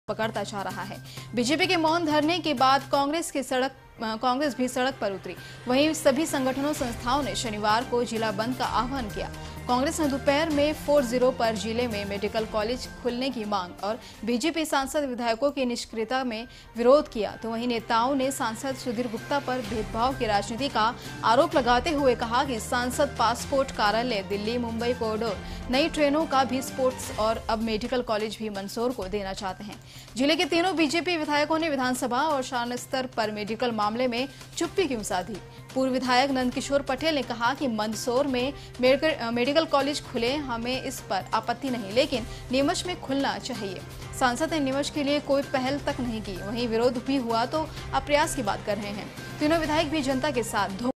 पकड़ता जा रहा है। बीजेपी के मौन धरने के बाद कांग्रेस भी सड़क पर उतरी। वहीं सभी संगठनों संस्थाओं ने शनिवार को जिला बंद का आह्वान किया। कांग्रेस ने दोपहर में 40 पर जिले में मेडिकल कॉलेज खुलने की मांग और बीजेपी सांसद विधायकों की निष्क्रियता में विरोध किया, तो वहीं नेताओं ने सांसद सुधीर गुप्ता पर भेदभाव की राजनीति का आरोप लगाते हुए कहा कि सांसद पासपोर्ट कार्यालय दिल्ली मुंबई कॉरिडोर, नई ट्रेनों का भी स्पोर्ट्स और अब मेडिकल कॉलेज भी मंदसौर को देना चाहते हैं। जिले के तीनों बीजेपी विधायकों ने विधानसभा और शासन स्तर पर मेडिकल मामले में चुप्पी क्यों साधी। पूर्व विधायक नंदकिशोर पटेल ने कहा कि मंदसौर में मेडिकल कॉलेज खुले, हमें इस पर आपत्ति नहीं, लेकिन नीमच में खुलना चाहिए। सांसद ने नीमच के लिए कोई पहल तक नहीं की। वहीं विरोध भी हुआ तो अब प्रयास की बात कर रहे हैं। तीनों विधायक भी जनता के साथ